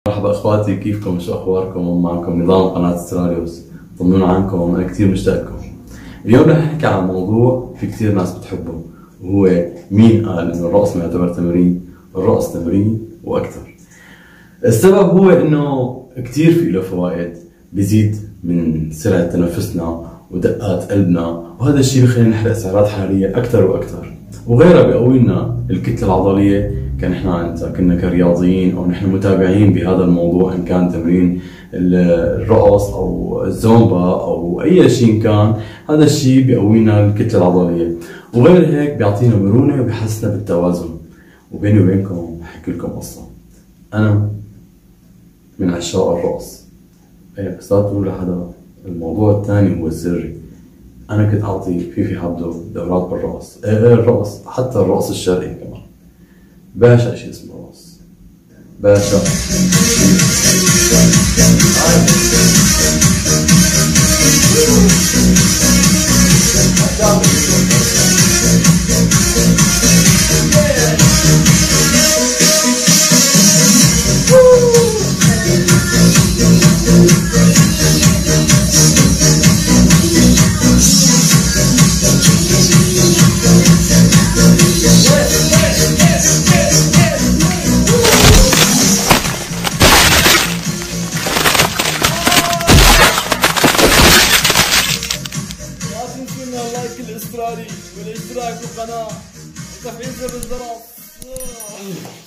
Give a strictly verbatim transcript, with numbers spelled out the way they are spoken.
مرحبا اخواتي، كيفكم؟ شو اخباركم؟ معكم نضال قناة أستراليوس. طمنونا عنكم، انا كثير مشتاق لكم. اليوم رح نحكي عن موضوع في كثير ناس بتحبه، وهو مين قال انه الرقص ما يعتبر تمرين؟ الرقص تمرين واكثر. السبب هو انه كثير في له فوائد، بيزيد من سرعة تنفسنا ودقات قلبنا، وهذا الشيء بخلينا نحرق سعرات حرارية اكثر واكثر، وغيرها بيقوي لنا الكتلة العضلية. كان احنا انت كنا كرياضيين او نحن متابعين بهذا الموضوع، ان كان تمرين الرقص او الزومبا او اي شيء كان، هذا الشيء بيقوينا الكتلة العضلية، وغير هيك بيعطينا مرونة وبيحسنا بالتوازن. وبيني وبينكم بحكي لكم قصة، انا من عشاق الرقص. ايه بس لا تقولوا لحدا. الموضوع الثاني هو السري، انا كنت اعطي في في حبده دورات بالرقص، ايه غير الرقص حتى الرقص الشرقي كمان. بعشق شيء اسمه رقص، بعشق. اللايك الاسترالي والاشتراك بالقناة وتحفيز بالرقص.